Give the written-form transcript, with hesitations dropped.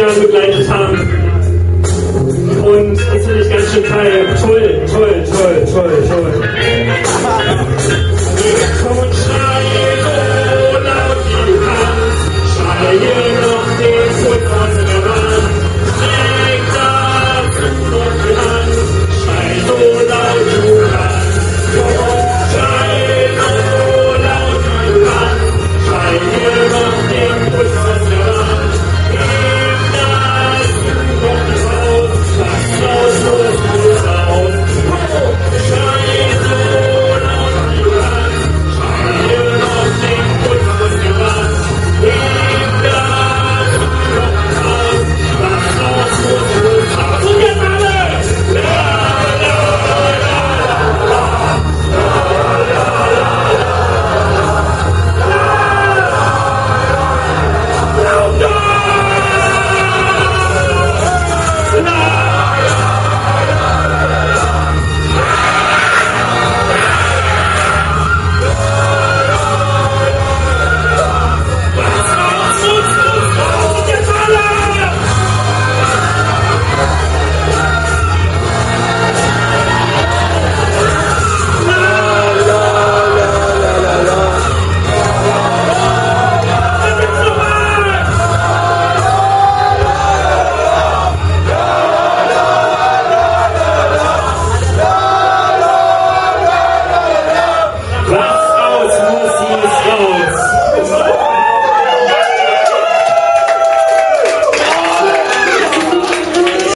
Jahren begleitet haben. Und das finde ich ganz schön geil. Toll. Komm und schreie so laut wie du kannst. Schreie noch den Tod von